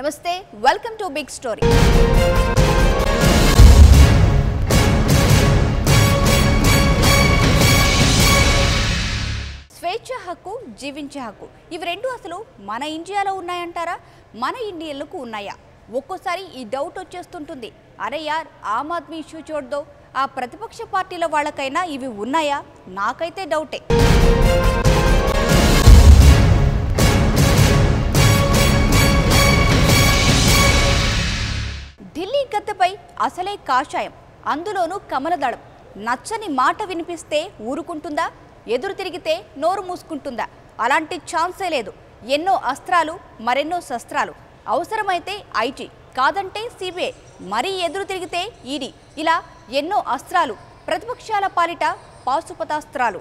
నమస్తే welcome to big story స్వేచ్ఛ హక్కు జీవించే హక్కు ఇవి రెండు అసలు మన ఇండియాలో ఉన్నాయంటారా మన ఇండియన్లకు ఉన్నాయా ఒక్కోసారి ఈ డౌట్ వచ్చేస్తుంటుంది అరే యార్ ఆమ్ ఆద్మీ ఇష్యూ చూడదో ఆ ప్రతిపక్ష పార్టీల వాళ్ళకైనా ఇవి ఉన్నాయా నాకైతే డౌటే ఢిల్లీ గద్దెపై అసలే కాషాయం అందులోనూ కమలదళం నచ్చని మాట వినిపిస్తే ఊరుకుంటుందా ఎదురు తిరిగితే నోరు మూసుకుంటుందా అలాంటి ఛాన్సే లేదు ఎన్నో అస్త్రాలు మరెన్నో శస్త్రాలు అవసరమైతే ఐటీ కాదంటే సిబిఐ మరీ ఎదురు తిరిగితే ఈడీ ఇలా ఎన్నో అస్త్రాలు ప్రతిపక్షాల పాలిట పాశుపతాస్త్రాలు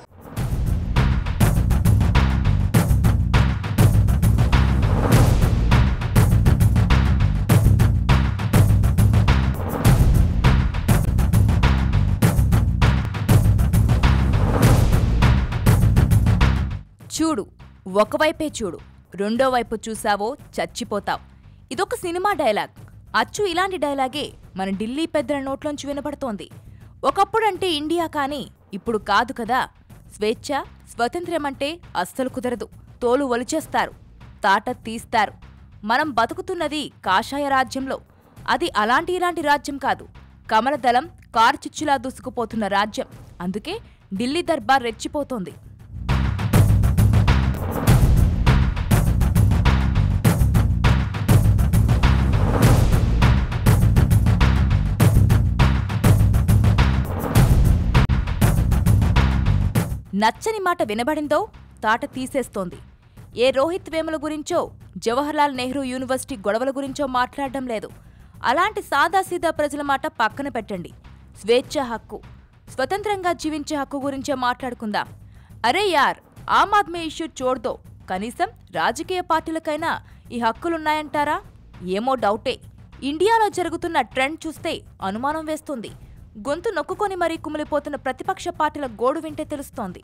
చూడు ఒకవైపే చూడు రెండో వైపు చూసావో చచ్చిపోతావు ఇదొక సినిమా డైలాగ్ అచ్చు ఇలాంటి డైలాగే మన ఢిల్లీ పెద్దల నోట్లోంచి వినపడుతోంది ఒకప్పుడంటే ఇండియా కానీ ఇప్పుడు కాదు కదా స్వేచ్ఛ స్వతంత్రమంటే అస్సలు కుదరదు తోలు ఒలిచేస్తారు తాట తీస్తారు మనం బతుకుతున్నది కాషాయ రాజ్యంలో అది ఇలాంటి రాజ్యం కాదు కమలదళం కార్చిచ్చులా దూసుకుపోతున్న రాజ్యం అందుకే ఢిల్లీ దర్బార్ రెచ్చిపోతోంది నచ్చని మాట వినబడిందో తాట తీసేస్తోంది ఏ రోహిత్ వేముల గురించో జవహర్లాల్ నెహ్రూ యూనివర్సిటీ గొడవల గురించో మాట్లాడడం లేదు అలాంటి సాదాసీదా ప్రజల మాట పక్కన పెట్టండి స్వేచ్ఛ హక్కు స్వతంత్రంగా జీవించే హక్కు గురించే మాట్లాడుకుందాం అరే యార్ ఆమ్ ఆద్మీ ఇష్యూ చూడదో కనీసం రాజకీయ పార్టీలకైనా ఈ హక్కులున్నాయంటారా ఏమో డౌటే ఇండియాలో జరుగుతున్న ట్రెండ్ చూస్తే అనుమానం వేస్తుంది గొంతు నొక్కుకొని మరీ కుమిలిపోతున్న ప్రతిపక్ష పార్టీల గోడు వింటే తెలుస్తోంది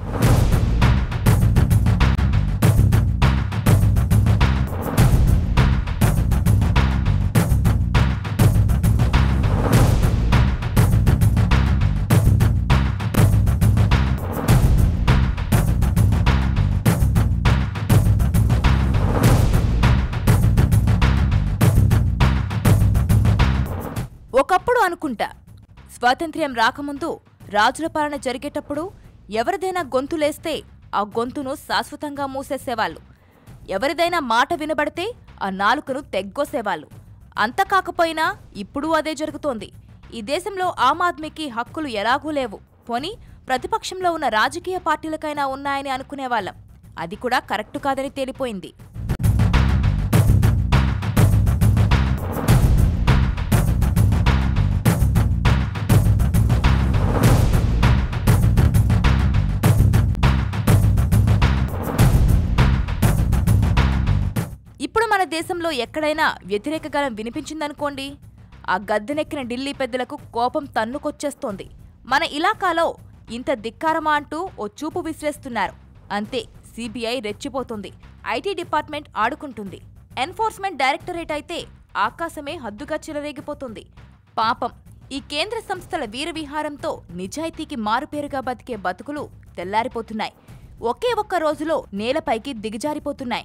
ఒకప్పుడు అనుకుంటా స్వాతంత్ర్యం రాకముందు రాజుల పాలన జరిగేటప్పుడు ఎవరిదైనా గొంతులేస్తే ఆ గొంతును శాశ్వతంగా మూసేసేవాళ్లు ఎవరిదైనా మాట వినబడితే ఆ నాలుకను తెగ్గోసేవాళ్లు అంత కాకపోయినా ఇప్పుడు అదే జరుగుతోంది ఈ దేశంలో ఆమ్ ఆద్మీకి హక్కులు ఎలాగూ లేవు పోనీ ప్రతిపక్షంలో ఉన్న రాజకీయ పార్టీలకైనా ఉన్నాయని అనుకునేవాళ్లం అది కూడా కరెక్టు కాదని తేలిపోయింది ఇప్పుడు మన దేశంలో ఎక్కడైనా వ్యతిరేక గళం వినిపించిందనుకోండి ఆ గద్దెనెక్కిన ఢిల్లీ పెద్దలకు కోపం తన్నుకొచ్చేస్తోంది మన ఇలాకాలో ఇంత దిక్కారమా అంటూ ఓ చూపు విసిరేస్తున్నారు అంతే సిబిఐ రెచ్చిపోతుంది ఐటీ డిపార్ట్మెంట్ ఆడుకుంటుంది ఎన్ఫోర్స్మెంట్ డైరెక్టరేట్ అయితే ఆకాశమే హద్దుగా చెలరేగిపోతుంది పాపం ఈ కేంద్ర సంస్థల వీరవిహారంతో నిజాయితీకి మారుపేరుగా బతికే బతుకులు తెల్లారిపోతున్నాయి ఒకే ఒక్క రోజులో నేలపైకి దిగజారిపోతున్నాయి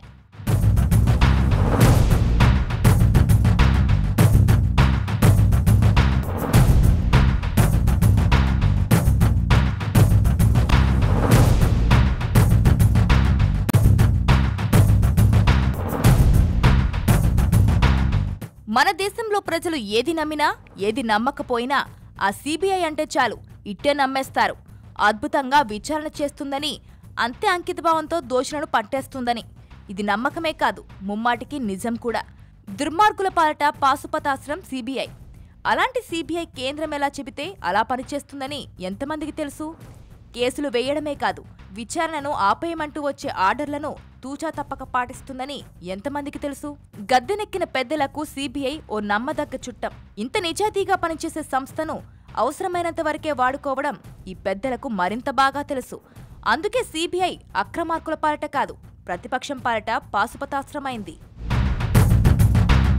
మన దేశంలో ప్రజలు ఏది నమ్మినా ఏది నమ్మకపోయినా ఆ సిబిఐ అంటే చాలు ఇట్టే నమ్మేస్తారు అద్భుతంగా విచారణ చేస్తుందని అంతే అంకితభావంతో దోషులను పట్టేస్తుందని ఇది నమ్మకమే కాదు ముమ్మాటికి నిజం కూడా దుర్మార్గుల పాలట పాశుపతాస్త్రం సిబిఐ అలాంటి సిబిఐ కేంద్రం ఎలా చెబితే అలా పనిచేస్తుందని ఎంతమందికి తెలుసు కేసులు వేయడమే కాదు విచారణను ఆపేయమంటూ వచ్చే ఆర్డర్లను తూచా తప్పక పాటిస్తుందని ఎంతమందికి తెలుసు గద్దెనెక్కిన పెద్దలకు సిబిఐ ఓ నమ్మదగ్గ చుట్టం ఇంత నిజాయితీగా పనిచేసే సంస్థను అవసరమైనంత వరకే వాడుకోవడం ఈ పెద్దలకు మరింత బాగా తెలుసు అందుకే సిబిఐ అక్రమార్కుల పాలట కాదు ప్రతిపక్షం పాలట పాశుపతాస్త్రమైంది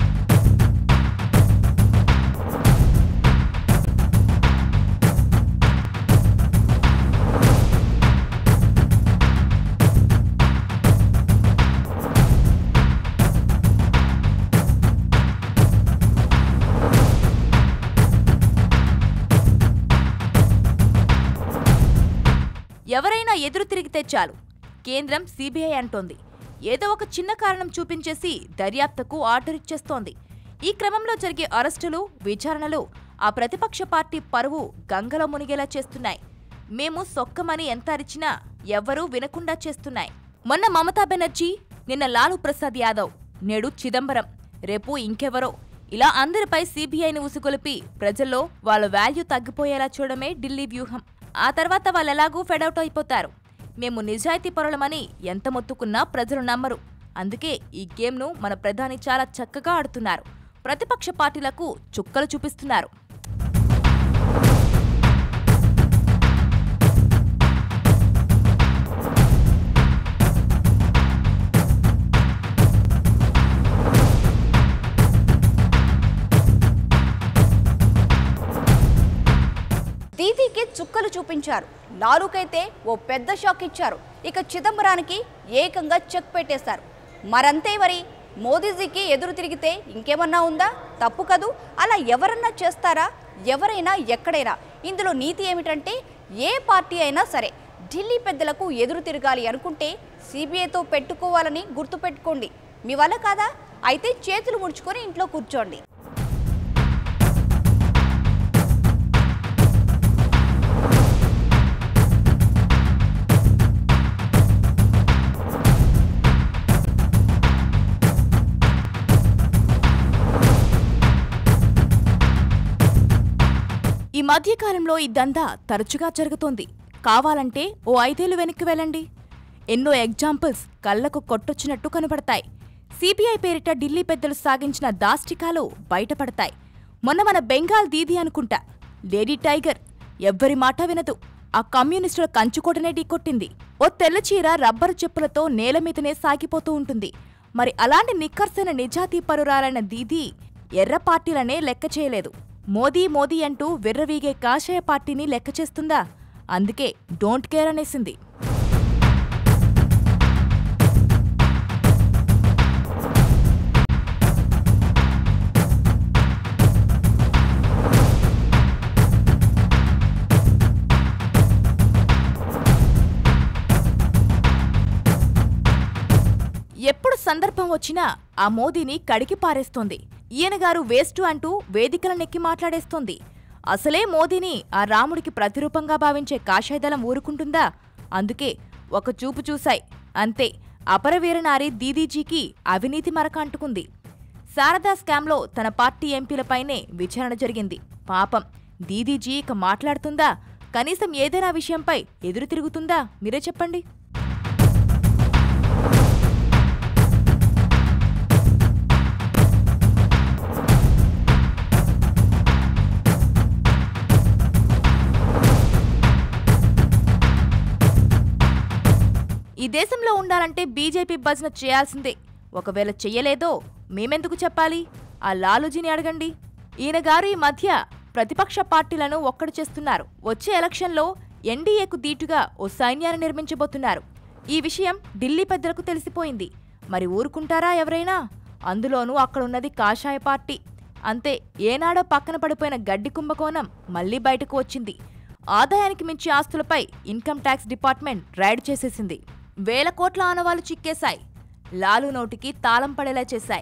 ఎవరైనా ఎదురు తిరిగితే చాలు కేంద్రం CBI అంటోంది. ఏదో ఒక చిన్న కారణం చూపించేసి దర్యాప్తుకు ఆర్డర్ ఇచ్చేస్తోంది. ఈ క్రమంలో జరిగే అరెస్టులు, విచారణలు ఆ ప్రతిపక్ష పార్టీ పరువు గంగలో మునిగేలా చేస్తున్నాయి. మేము సొక్కమని ఎంత అరిచినా ఎవ్వరూ వినకుండా చేస్తున్నాయి. మొన్న మమతా బెనర్జీ, నిన్న లాలూ ప్రసాద్ యాదవ్, నేడు చిదంబరం, రేపు ఇంకెవరో, ఇలా అందరిపై CBIని ఉసుగొలిపి ప్రజల్లో వాళ్ళ వాల్యూ తగ్గిపోయేలా చూడమే ఢిల్లీ వ్యూహం. ఆ తర్వాత వాళ్ళెలాగూ ఫెడౌట్ అయిపోతారు. మేము నిజాయితీ పరులమని ఎంత మొత్తుకున్నా ప్రజలు నమ్మరు. అందుకే ఈ గేమ్ను మన ప్రధాని చాలా చక్కగా ఆడుతున్నారు. ప్రతిపక్ష పార్టీలకు చుక్కలు చూపిస్తున్నారు. దీదీకి చుక్కలు చూపించారు. లాలూకైతే ఓ పెద్ద షాక్ ఇచ్చారు. ఇక చిదంబరానికి ఏకంగా చెక్ పెట్టేశారు. మరంతే మరి. మోదీజీకి ఎదురు తిరిగితే ఇంకేమన్నా ఉందా? తప్పు కదూ. అలా ఎవరన్నా చేస్తారా? ఎవరైనా ఎక్కడైనా. ఇందులో నీతి ఏమిటంటే ఏ పార్టీ అయినా సరే ఢిల్లీ పెద్దలకు ఎదురు తిరగాలి అనుకుంటే CBIతో పెట్టుకోవాలని గుర్తుపెట్టుకోండి. మీ వల్ల కాదా? అయితే చేతులు ముడుచుకొని ఇంట్లో కూర్చోండి. ఈ మధ్యకాలంలో ఈ దందా తరచుగా జరుగుతోంది. కావాలంటే ఓ 5 ఏళ్లు వెనక్కి వెళ్ళండి. ఎన్నో ఎగ్జాంపుల్స్ కళ్లకు కొట్టొచ్చినట్టు కనబడతాయి. CBI పేరిట ఢిల్లీ పెద్దలు సాగించిన దాష్టికాలు బయటపడతాయి. మొన్న మన బెంగాల్ దీదీ అనుకుంటా, లేడీ టైగర్, ఎవ్వరి మాట వినదు. ఆ కమ్యూనిస్టుల కంచుకోటనే ఢీకొట్టింది. ఓ తెల్లచీర, రబ్బరు చెప్పులతో నేలమీదనే సాగిపోతూ ఉంటుంది. మరి అలాంటి నిక్కర్సైన నిజాతీ పరురాలైన దీదీ ఎర్ర పార్టీలనే లెక్క చేయలేదు. మోదీ మోదీ అంటూ విర్రవీగే కాషాయ పార్టీని లెక్క చేస్తుందా? అందుకే డోంట్ కేర్ అనేసింది. ఎప్పుడు సందర్భం వచ్చినా ఆ మోదీని కడిగి పారేస్తోంది. ఈయనగారు వేస్టు అంటూ వేదికలనెక్కి మాట్లాడేస్తోంది. అసలే మోదీని ఆ రాముడికి ప్రతిరూపంగా భావించే కాషాయదళం ఊరుకుంటుందా? అందుకే ఒక చూపు చూశాయి అంతే. అపరవీరనారి దీదీజీకి అవినీతి మరక అంటుకుంది. శారదా స్కామ్లో తన పార్టీ ఎంపీలపైనే విచారణ జరిగింది. పాపం దీదీజీ ఇక మాట్లాడుతుందా? కనీసం ఏదైనా విషయంపై ఎదురు తిరుగుతుందా? మీరే చెప్పండి. ఈ దేశంలో ఉండాలంటే బీజేపీ భజన చేయాల్సిందే. ఒకవేళ చెయ్యలేదో మేమెందుకు చెప్పాలి? ఆ లాలూజీని అడగండి. ఈయనగారు ఈ మధ్య ప్రతిపక్ష పార్టీలను ఒక్కడు చేస్తున్నారు. వచ్చే ఎలక్షన్లో ఎన్డీఏకు దీటుగా ఓ సైన్యాన్ని నిర్మించబోతున్నారు. ఈ విషయం ఢిల్లీ పెద్దలకు తెలిసిపోయింది. మరి ఊరుకుంటారా ఎవరైనా? అందులోనూ అక్కడున్నది కాషాయ పార్టీ. అంతే, ఏనాడో పక్కన పడిపోయిన గడ్డి కుంభకోణం మళ్లీ బయటకు వచ్చింది. ఆదాయానికి మించి ఆస్తులపై ఇన్కమ్ ట్యాక్స్ డిపార్ట్మెంట్ రైడ్ చేసేసింది. వేల కోట్ల ఆనవాళ్లు చిక్కేశాయి. లాలూ నోటికి తాళం పడేలా చేశాయి.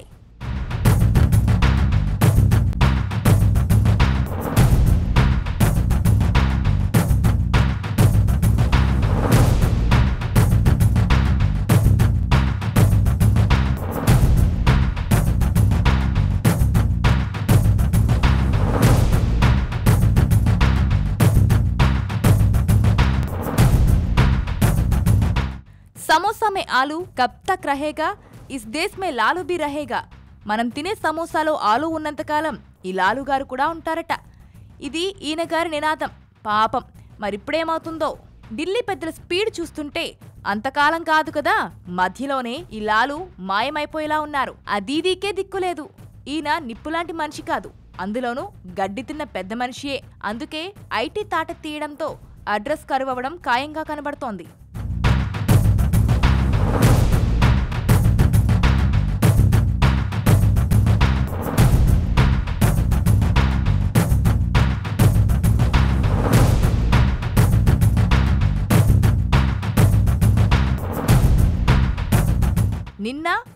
సమోసా మే ఆలు కబ్ తక్ రహేగా, ఇస్ దేశ్ మే లాలూ భీ రహేగా. మనం తినే సమోసాలో ఆలు ఉన్నంతకాలం ఈ లాలూగారు కూడా ఉంటారట. ఇది ఈయనగారి నినాదం. పాపం మరిప్పుడేమవుతుందో? ఢిల్లీ పెద్దల స్పీడ్ చూస్తుంటే అంతకాలం కాదు కదా, మధ్యలోనే ఈ లాలూ మాయమైపోయేలా ఉన్నారు. ఆ దీదీకే దిక్కులేదు. ఈయన నిప్పులాంటి మనిషి కాదు, అందులోనూ గడ్డి తిన్న పెద్ద మనిషియే. అందుకే ఐటీ తాట తీయడంతో అడ్రస్ కరువవడం ఖాయంగా కనబడుతోంది.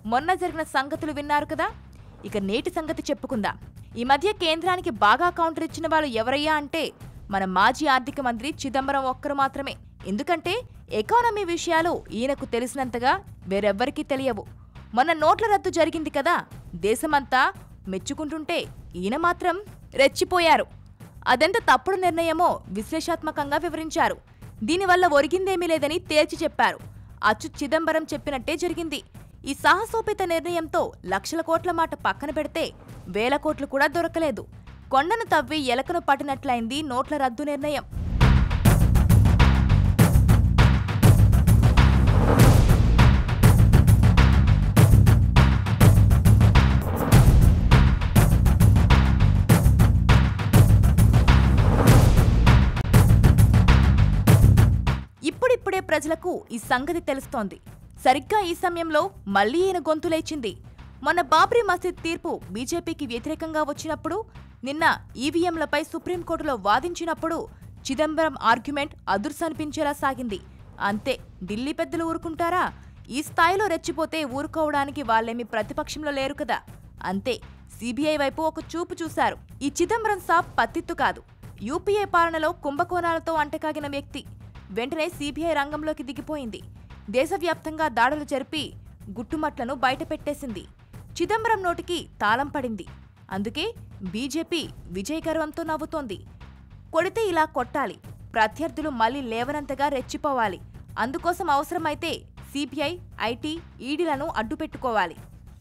మొన్న జరిగిన సంగతులు విన్నారు కదా. ఇక నేటి సంగతి చెప్పుకుందాం. ఈ మధ్య కేంద్రానికి బాగా కౌంటర్ ఇచ్చిన వాళ్ళు ఎవరయ్యా అంటే మన మాజీ ఆర్థిక మంత్రి చిదంబరం ఒక్కరు మాత్రమే. ఎందుకంటే ఎకానమీ విషయాలు ఈయనకు తెలిసినంతగా వేరెవ్వరికీ తెలియవు. మొన్న నోట్ల రద్దు జరిగింది కదా, దేశమంతా మెచ్చుకుంటుంటే ఈయన మాత్రం రెచ్చిపోయారు. అదెంత తప్పుడు నిర్ణయమో విశ్లేషాత్మకంగా వివరించారు. దీనివల్ల ఒరిగిందేమీ లేదని తేల్చి చెప్పారు. అచ్చు చిదంబరం చెప్పినట్టే జరిగింది. ఈ సాహసోపేత నిర్ణయంతో లక్షల కోట్ల మాట పక్కన పెడితే వేల కోట్లు కూడా దొరకలేదు. కొండను తవ్వి ఎలకను పట్టినట్లయింది నోట్ల రద్దు నిర్ణయం. ఇప్పుడిప్పుడే ప్రజలకు ఈ సంగతి తెలుస్తోంది. సరిగ్గా ఈ సమయంలో మళ్లీ ఈయన గొంతు లేచింది. మొన్న బాబ్రీ మసీద్ తీర్పు బీజేపీకి వ్యతిరేకంగా వచ్చినప్పుడు, నిన్న ఈవీఎంలపై సుప్రీంకోర్టులో వాదించినప్పుడు చిదంబరం ఆర్గ్యుమెంట్ అదుర్సనిపించేలా సాగింది. అంతే, ఢిల్లీ పెద్దలు ఊరుకుంటారా? ఈ స్థాయిలో రెచ్చిపోతే ఊరుకోవడానికి వాళ్ళేమీ ప్రతిపక్షంలో లేరు కదా. అంతే, CBI వైపు ఒక చూపు చూశారు. ఈ చిదంబరం సాబ్ పత్తిత్తు కాదు. యూపీఏ పాలనలో కుంభకోణాలతో అంటకాగిన వ్యక్తి. వెంటనే CBI రంగంలోకి దిగిపోయింది. దేశవ్యాప్తంగా దాడులు జరిపి గుట్టుమట్లను బయటపెట్టేసింది. చిదంబరం నోటికి తాళం పడింది. అందుకే బీజేపీ విజయగర్వంతో నవ్వుతోంది. కొడితే ఇలా కొట్టాలి, ప్రత్యర్థులు మళ్లీ లేవనంతగా రెచ్చిపోవాలి. అందుకోసం అవసరమైతే CBI, IT, ఈడీలను అడ్డుపెట్టుకోవాలి.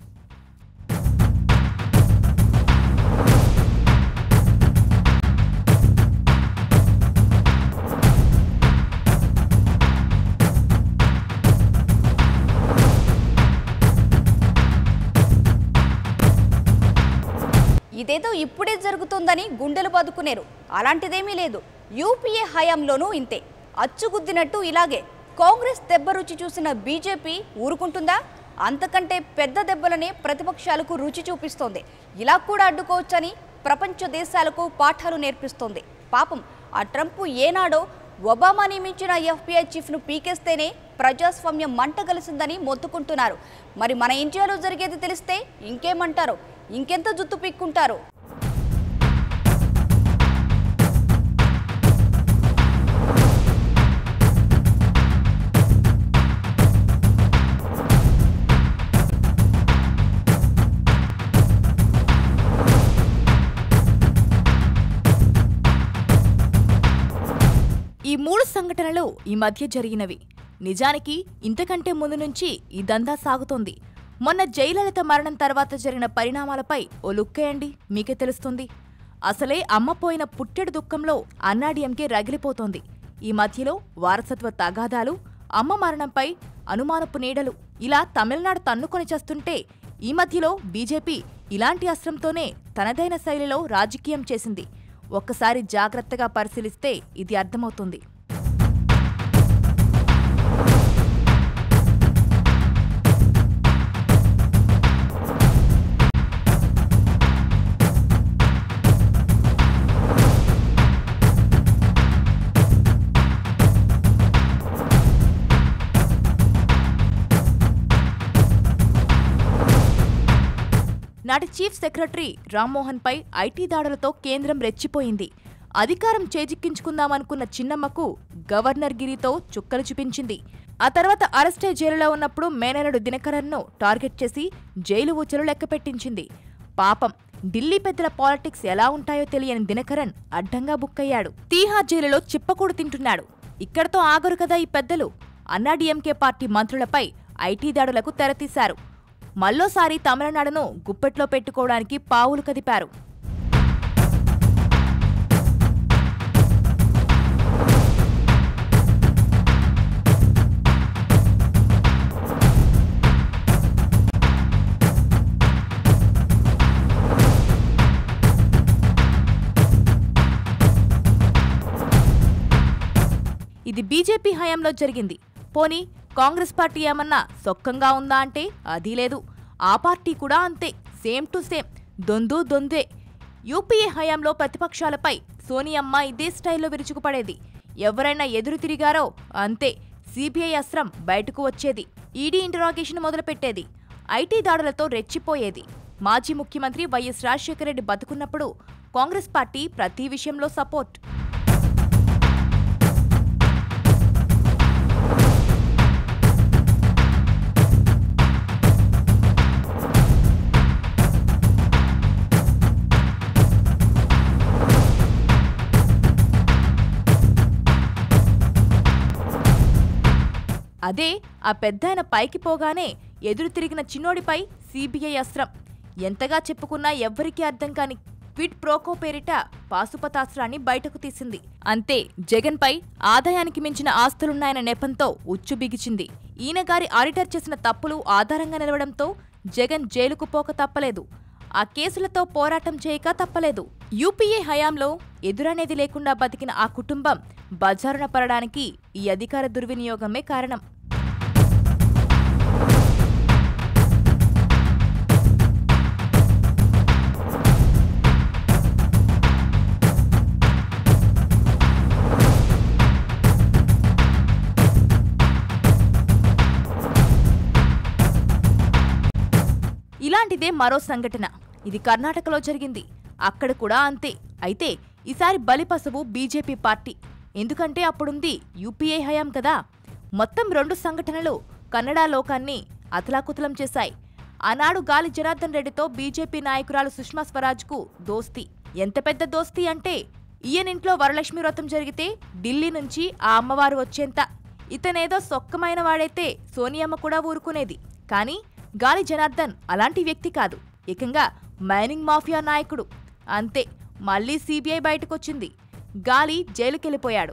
ఇదేదో ఇప్పుడే జరుగుతుందని గుండెలు బాదుకునేరు. అలాంటిదేమీ లేదు. యూపీఏ హయాంలోనూ ఇంతే, అచ్చుగుద్దినట్టు ఇలాగే. కాంగ్రెస్ దెబ్బ రుచి చూసిన బీజేపీ ఊరుకుంటుందా? అంతకంటే పెద్ద దెబ్బలనే ప్రతిపక్షాలకు రుచి చూపిస్తోంది. ఇలా కూడా అడ్డుకోవచ్చని ప్రపంచ దేశాలకు పాఠాలు నేర్పిస్తోంది. పాపం ఆ ట్రంప్ ఏనాడో ఒబామా నియమించిన FBI చీఫ్ను పీకేస్తేనే ప్రజాస్వామ్యం మంటగలిసిందని మొత్తుకుంటున్నారు. మరి మన ఇండియాలో జరిగేది తెలిస్తే ఇంకేమంటారు? ఇంకెంత జుత్తు పీక్కుంటారు? ఈ 3 సంఘటనలు ఈ మధ్య జరిగినవి. నిజానికి ఇంతకంటే ముందు నుంచి ఈ దందా సాగుతోంది. మొన్న జయలలిత మరణం తర్వాత జరిగిన పరిణామాలపై ఓ లుక్కేయండి, మీకే తెలుస్తుంది. అసలే అమ్మ పోయిన పుట్టెడు దుఃఖంలో అన్నాడీఎంకే రగిలిపోతోంది. ఈ మధ్యలో వారసత్వ తగాదాలు, అమ్మ మరణంపై అనుమానపు నీడలు, ఇలా తమిళనాడు తన్నుకొని చేస్తుంటే ఈ మధ్యలో బీజేపీ ఇలాంటి అస్త్రంతోనే తనదైన శైలిలో రాజకీయం చేసింది. ఒక్కసారి జాగ్రత్తగా పరిశీలిస్తే ఇది అర్థమవుతుంది. నాటి చీఫ్ సెక్రటరీ రామ్మోహన్పై IT దాడులతో కేంద్రం రెచ్చిపోయింది. అధికారం చేజిక్కించుకుందామనుకున్న చిన్నమ్మకు గవర్నర్ గిరితో చుక్కలు చూపించింది. ఆ తర్వాత అరెస్టై జైలులో ఉన్నప్పుడు మేనల్లుడు దినకరన్ను టార్గెట్ చేసి జైలు ఊచలు లెక్కపెట్టించింది. పాపం, ఢిల్లీ పెద్దల పాలిటిక్స్ ఎలా ఉంటాయో తెలియని దినకరన్ అడ్డంగా బుక్కయ్యాడు. తీహార్ జైలులో చిప్పకూడు తింటున్నాడు. ఇక్కడతో ఆగరు కదా ఈ పెద్దలు. అన్నాడీఎంకే పార్టీ మంత్రులపై IT దాడులకు తెరతీశారు. మళ్ళోసారి తమిళనాడును గుప్పెట్లో పెట్టుకోవడానికి పావులు కదిపారు. ఇది బీజేపీ హయాంలో జరిగింది. పోనీ కాంగ్రెస్ పార్టీ ఏమన్నా సొక్కంగా ఉందా అంటే అదీ లేదు. ఆ పార్టీ కూడా అంతే, సేమ్ టు సేమ్, దొందే. యూపీఏ హయాంలో ప్రతిపక్షాలపై సోనియమ్మ ఇదే స్టైల్లో విరుచుకుపడేది. ఎవరైనా ఎదురు తిరిగారో అంతే, CBI అస్త్రం బయటకు వచ్చేది. ED interrogation మొదలుపెట్టేది. ఐటీ దాడులతో రెచ్చిపోయేది. మాజీ ముఖ్యమంత్రి వైఎస్ రాజశేఖర రెడ్డి బతుకున్నప్పుడు కాంగ్రెస్ పార్టీ ప్రతి విషయంలో సపోర్ట్. అదే ఆ పెద్దాయన పైకి పోగానే ఎదురు తిరిగిన చిన్నోడిపై CBI అస్త్రం. ఎంతగా చెప్పుకున్నా ఎవ్వరికీ అర్థం కాని క్విడ్ ప్రోకో పేరిట పాశుపతాస్త్రాన్ని బయటకు తీసింది. అంతే, జగన్పై ఆదాయానికి మించిన ఆస్తులున్నాయన్న నెపంతో ఉచ్చు బిగిచింది. ఈయనగారి ఆడిటర్ చేసిన తప్పులు ఆధారంగా నిలవడంతో జగన్ జైలుకు పోక తప్పలేదు. ఆ కేసులతో పోరాటం చేయక తప్పలేదు. యూపీఏ హయాంలో ఎదురనేది లేకుండా బతికిన ఆ కుటుంబం బజారున పడడానికి ఈ అధికార దుర్వినియోగమే కారణం. ఇలాంటిదే మరో సంఘటన. ఇది కర్ణాటకలో జరిగింది. అక్కడ కూడా అంతే. అయితే ఈసారి బలిపశువు బీజేపీ పార్టీ. ఎందుకంటే అప్పుడుంది యూపీఏ హయాం కదా. మొత్తం 2 సంఘటనలు కన్నడ లోకాన్ని అతలాకుతలం చేశాయి. ఆనాడు గాలి జనార్దన్ రెడ్డితో బీజేపీ నాయకురాలు సుష్మా స్వరాజ్కు దోస్తీ. ఎంత పెద్ద దోస్తీ అంటే ఈయనింట్లో వరలక్ష్మి వ్రతం జరిగితే ఢిల్లీ నుంచి ఆ అమ్మవారు వచ్చేంత. ఇతనేదో సొక్కమైన వాడైతే సోనియమ్మ కూడా ఊరుకునేది. కానీ గాలి జనార్దన్ అలాంటి వ్యక్తి కాదు. ఏకంగా మైనింగ్ మాఫియా నాయకుడు. అంతే, మళ్లీ CBI బయటకొచ్చింది. గాలి జైలుకెళ్లిపోయాడు.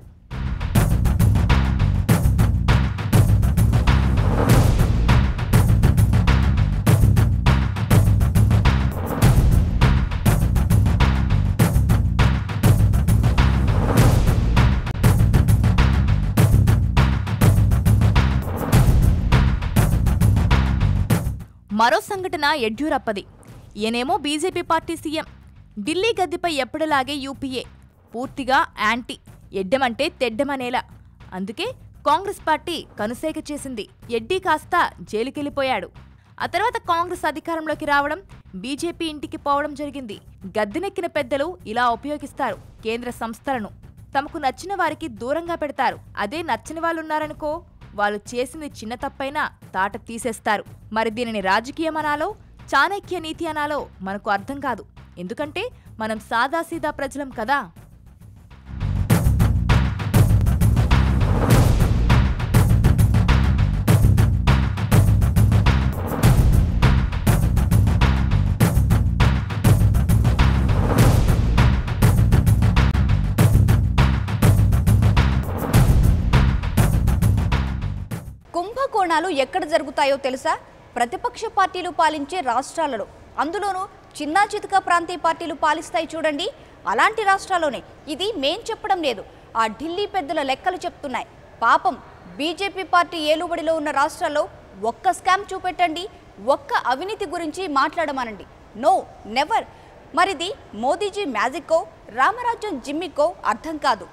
మరో సంఘటన యడ్యూరప్పది. ఈయనేమో బీజేపీ పార్టీ సీఎం. ఢిల్లీ గద్దెపై ఎప్పటిలాగే యూపీఏ పూర్తిగా యాంటీ. ఎడ్డమంటే తెడ్డమనేలా. అందుకే కాంగ్రెస్ పార్టీ కనుసేక చేసింది. ఎడ్డీ కాస్త జైలుకెళ్లిపోయాడు. ఆ తర్వాత కాంగ్రెస్ అధికారంలోకి రావడం, బీజేపీ ఇంటికి పోవడం జరిగింది. గద్దెనెక్కిన పెద్దలు ఇలా ఉపయోగిస్తారు కేంద్ర సంస్థలను. తమకు నచ్చిన వారికి దూరంగా పెడతారు. అదే నచ్చని వాళ్ళున్నారనుకో, వాళ్ళు చేసింది చిన్న తప్పైనా తాట తీసేస్తారు. మరి దీనిని రాజకీయమనాలో చాణక్య నీతి అనాలో మనకు అర్థం కాదు. ఎందుకంటే మనం సాదాసీదా ప్రజలం కదా. కుంభకోణాలు ఎక్కడ జరుగుతాయో తెలుసా? ప్రతిపక్ష పార్టీలు పాలించే రాష్ట్రాలలో. అందులోనూ చిన్నా చితకా ప్రాంతీయ పార్టీలు పాలిస్తాయి చూడండి. అలాంటి రాష్ట్రాల్లోనే. ఇది మేం చెప్పడం లేదు, ఆ ఢిల్లీ పెద్దల లెక్కలు చెప్తున్నాయి. పాపం బీజేపీ పార్టీ ఏలుబడిలో ఉన్న రాష్ట్రాల్లో ఒక్క స్కామ్ చూపెట్టండి, ఒక్క అవినీతి గురించి మాట్లాడమనండి. No, never. మరిది మోదీజీ మ్యాజిక్కో రామరాజ్యం జిమ్మిక్కో అర్థం కాదు.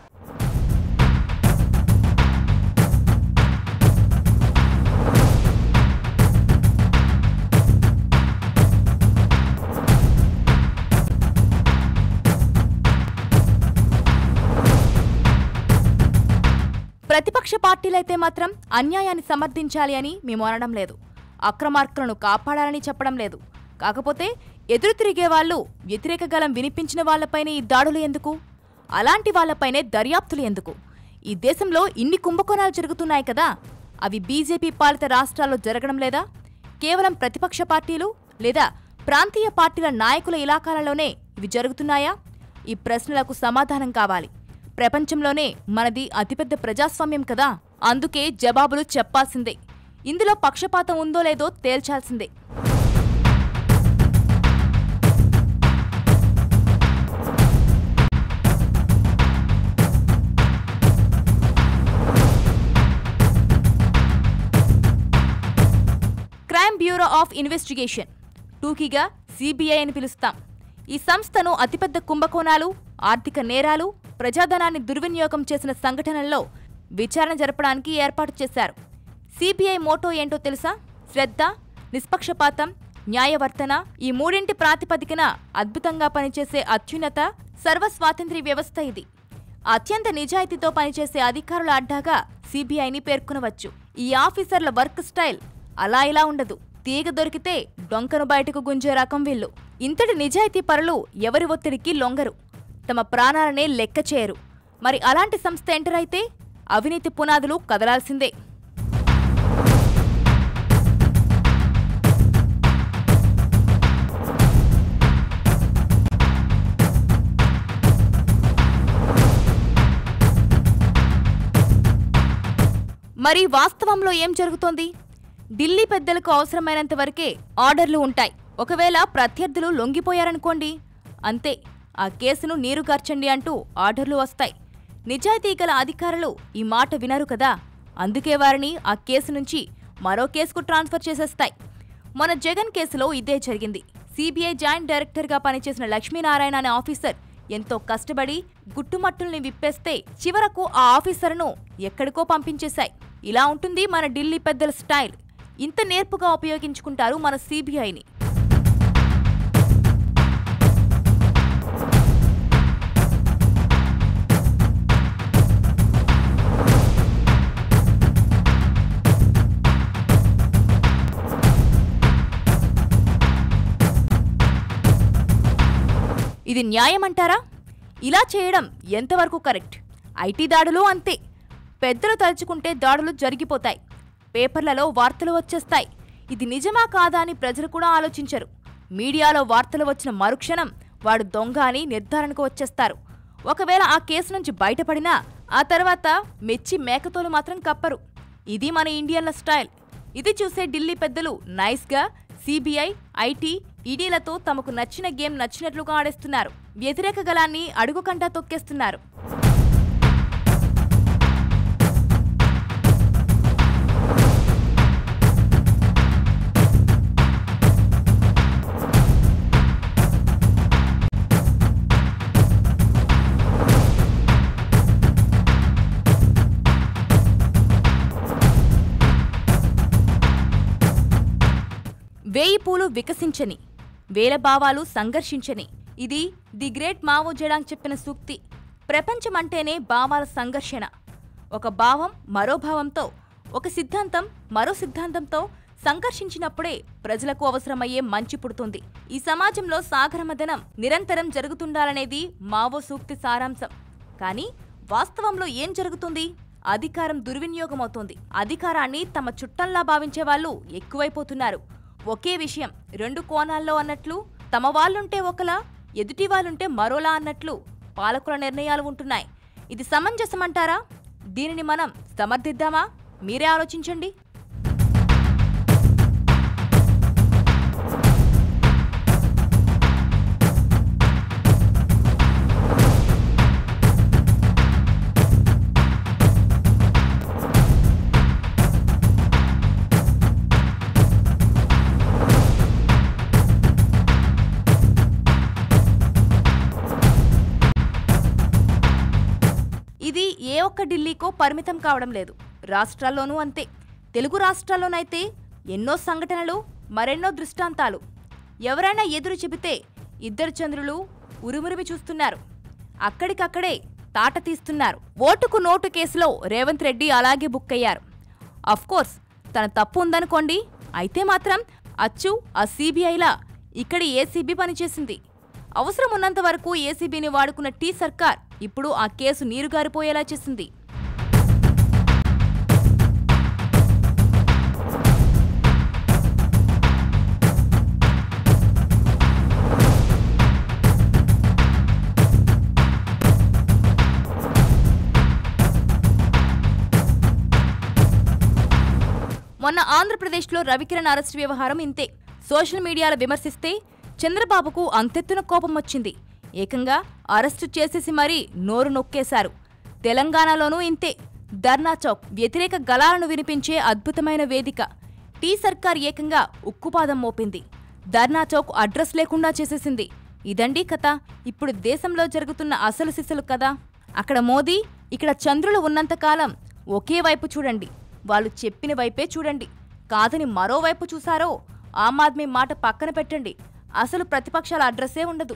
ప్రతిపక్ష పార్టీలైతే మాత్రం అన్యాయాన్ని సమర్థించాలి అని మేము అనడం లేదు. అక్రమార్కులను కాపాడాలని చెప్పడం లేదు. కాకపోతే ఎదురు తిరిగే వాళ్ళు వ్యతిరేక గలం వినిపించిన వాళ్లపైనే ఈ దాడులు ఎందుకు? అలాంటి వాళ్లపైనే దర్యాప్తులు ఎందుకు? ఈ దేశంలో ఇన్ని కుంభకోణాలు జరుగుతున్నాయి కదా, అవి బీజేపీ పాలిత రాష్ట్రాల్లో జరగడం లేదా? కేవలం ప్రతిపక్ష పార్టీలు లేదా ప్రాంతీయ పార్టీల నాయకుల ఇలాకాలలోనే ఇవి జరుగుతున్నాయా? ఈ ప్రశ్నలకు సమాధానం కావాలి. ప్రపంచంలోనే మనది అతిపెద్ద ప్రజాస్వామ్యం కదా, అందుకే జవాబులు చెప్పాల్సిందే. ఇందులో పక్షపాతం ఉందో లేదో తేల్చాల్సిందే. క్రైమ్ బ్యూరో ఆఫ్ ఇన్వెస్టిగేషన్, టూకీగా CBI అని పిలుస్తాం. ఈ సంస్థను అతిపెద్ద కుంభకోణాలు, ఆర్థిక నేరాలు, ప్రజాధనాన్ని దుర్వినియోగం చేసిన సంఘటనల్లో విచారణ జరపడానికి ఏర్పాటు చేశారు. CBI మోటో ఏంటో తెలుసా? శ్రద్ధ, నిష్పక్షపాతం, న్యాయవర్తన ఈ మూడింటి ప్రాతిపదికన అద్భుతంగా పనిచేసే అత్యున్నత సర్వస్వాతంత్ర్య వ్యవస్థ ఇది. అత్యంత నిజాయితీతో పనిచేసే అధికారుల అడ్డాగా CBIని పేర్కొనవచ్చు. ఈ ఆఫీసర్ల వర్క్ స్టైల్ అలా ఇలా ఉండదు. తీగ దొరికితే డొంకను బయటకు గుంజే రకం వీళ్ళు. ఇంతటి నిజాయితీ పరులు ఎవరి ఒత్తిడికి లొంగరు, తమ ప్రాణాలనే లెక్క చేయరు. మరి అలాంటి సంస్థ ఎంటర్ అయితే అవినీతి పునాదులు కదలాల్సిందే. మరి వాస్తవంలో ఏం జరుగుతోంది? ఢిల్లీ పెద్దలకు అవసరమైనంత వరకే ఆర్డర్లు ఉంటాయి. ఒకవేళ ప్రత్యర్థులు లొంగిపోయారనుకోండి, అంతే, ఆ కేసును నీరుగార్చండి అంటూ ఆర్డర్లు వస్తాయి. నిజాయితీ గల అధికారులు ఈ మాట వినరు కదా, అందుకే వారిని ఆ కేసు నుంచి మరో కేసుకు ట్రాన్స్ఫర్ చేసేస్తాయి. మన జగన్ కేసులో ఇదే జరిగింది. CBI జాయింట్ డైరెక్టర్గా పనిచేసిన లక్ష్మీనారాయణ అనే ఆఫీసర్ ఎంతో కష్టపడి గుట్టుమట్టుల్ని విప్పేస్తే చివరకు ఆ ఆఫీసర్ను ఎక్కడికో పంపించేశాయి. ఇలా ఉంటుంది మన ఢిల్లీ పెద్దల స్టైల్. ఇంత నేర్పుగా ఉపయోగించుకుంటారు మన CBIని. ఇది న్యాయమంటారా? ఇలా చేయడం ఎంతవరకు కరెక్ట్? IT దాడులు అంతే. పెద్దలు తలుచుకుంటే దాడులు జరిగిపోతాయి, పేపర్లలో వార్తలు వచ్చేస్తాయి. ఇది నిజమా కాదా అని ప్రజలు కూడా ఆలోచించరు. మీడియాలో వార్తలు వచ్చిన మరుక్షణం వాడు దొంగ అని నిర్ధారణకు వచ్చేస్తారు. ఒకవేళ ఆ కేసు నుంచి బయటపడినా ఆ తర్వాత మెచ్చి మేకతోలు మాత్రం కప్పరు. ఇది మన ఇండియన్ల స్టైల్. ఇది చూసే ఢిల్లీ పెద్దలు నైస్గా CBI, IT, ఈడీలతో తమకు నచ్చిన గేమ్ నచ్చినట్లుగా ఆడేస్తున్నారు. వ్యతిరేక గలాన్ని అడుగుకంటా తొక్కేస్తున్నారు. వేయి పూలు వికసించని, వేల భావాలు సంఘర్షించని. ఇది ది గ్రేట్ మావో జెడాంగ్ చెప్పిన సూక్తి. ప్రపంచమంటేనే భావాల సంఘర్షణ. ఒక భావం మరో భావంతో, ఒక సిద్ధాంతం మరో సిద్ధాంతంతో సంఘర్షించినప్పుడే ప్రజలకు అవసరమయ్యే మంచి పుడుతుంది. ఈ సమాజంలో సాగరమదనం నిరంతరం జరుగుతుండాలనేది మావో సూక్తి సారాంశం. కానీ వాస్తవంలో ఏం జరుగుతుంది? అధికారం దుర్వినియోగమవుతోంది. అధికారాన్ని తమ చుట్టంలా భావించే వాళ్ళు ఎక్కువైపోతున్నారు. ఒకే విషయం రెండు కోణాల్లో అన్నట్లు, తమ వాళ్ళుంటే ఒకలా, ఎదుటి వాళ్ళుంటే మరోలా అన్నట్లు పాలకుల నిర్ణయాలు ఉంటున్నాయి. ఇది సమంజసమంటారా? దీనిని మనం సమర్థిద్దామా? మీరే ఆలోచించండి. ఇది ఏ ఒక్క ఢిల్లీకో పరిమితం కావడం లేదు. రాష్ట్రాల్లోనూ అంతే. తెలుగు రాష్ట్రాల్లోనైతే ఎన్నో సంఘటనలు, మరెన్నో దృష్టాంతాలు. ఎవరైనా ఎదురు చెబితే ఇద్దరు చంద్రులు ఉరుమురిమి చూస్తున్నారు. అక్కడికక్కడే తాట తీస్తున్నారు. ఓటుకు నోటు కేసులో రేవంత్ రెడ్డి అలాగే బుక్ అయ్యారు. అఫ్కోర్స్ తన తప్పు ఉందనుకోండి, అయితే మాత్రం అచ్చు ఆ CBIలా ఇక్కడి ACB పనిచేసింది. అవసరం ఉన్నంత వరకు ACBని వాడుకున్న టీ సర్కార్ ఇప్పుడు ఆ కేసు నీరుగారిపోయేలా చేసింది. మొన్న ఆంధ్రప్రదేశ్లో రవికిరణ్ అరెస్ట్ వ్యవహారం ఇంతే. సోషల్ మీడియాలో విమర్శిస్తే చంద్రబాబుకు అంతెత్తున కోపం వచ్చింది. ఏకంగా అరెస్టు చేసేసి మరీ నోరు నొక్కేశారు. తెలంగాణలోనూ ఇంతే. ధర్నా చౌక్ వ్యతిరేక గళాలను వినిపించే అద్భుతమైన వేదిక. టీ సర్కార్ ఏకంగా ఉక్కుపాదం మోపింది. ధర్నా చౌక్ అడ్రస్ లేకుండా చేసేసింది. ఇదండి కథ. ఇప్పుడు దేశంలో జరుగుతున్న అసలు సిసలు కదా. అక్కడ మోదీ, ఇక్కడ చంద్రులు ఉన్నంతకాలం ఒకే వైపు చూడండి. వాళ్ళు చెప్పిన వైపే చూడండి. కాదని మరోవైపు చూశారో ఆమ్ ఆద్మీ మాట పక్కన పెట్టండి, అసలు ప్రతిపక్షాల అడ్రస్సే ఉండదు.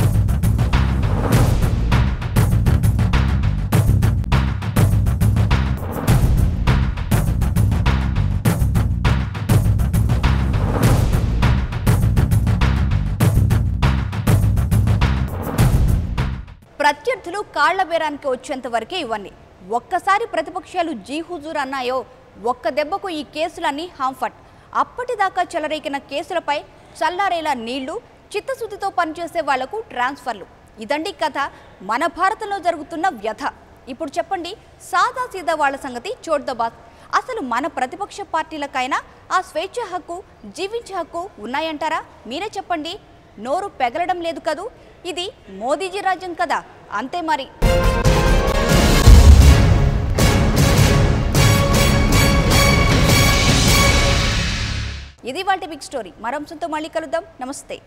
ప్రత్యర్థులు కాళ్ల బేరానికి వచ్చేంత వరకే ఇవన్నీ. ఒక్కసారి ప్రతిపక్షాలు జీ హుజూర్ అన్నాయో ఒక్క దెబ్బకు ఈ కేసులన్నీ హాంఫట్. అప్పటిదాకా చెలరేకిన కేసులపై చల్లారేలా నీళ్లు, చిత్తశుద్ధితో పనిచేసే వాళ్లకు ట్రాన్స్ఫర్లు. ఇదండి కథ మన భారతంలో జరుగుతున్న వ్యథ. ఇప్పుడు చెప్పండి, సాదా సీదా వాళ్ల సంగతి చోడ్దబాద్. అసలు మన ప్రతిపక్ష పార్టీలకైనా ఆ స్వేచ్ఛ హక్కు, జీవించే హక్కు ఉన్నాయంటారా? మీరే చెప్పండి. నోరు పెగలడం లేదు కదూ. ఇది మోదీజీ రాజ్యం కదా, అంతే మరి. ఇది వాటి బిగ్ స్టోరీ. మరో అంశంతో మళ్ళీ కలుద్దాం. నమస్తే.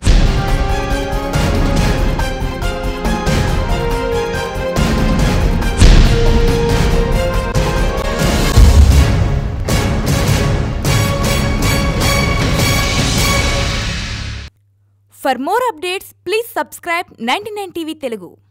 For more updates, please subscribe 99 TV Telugu.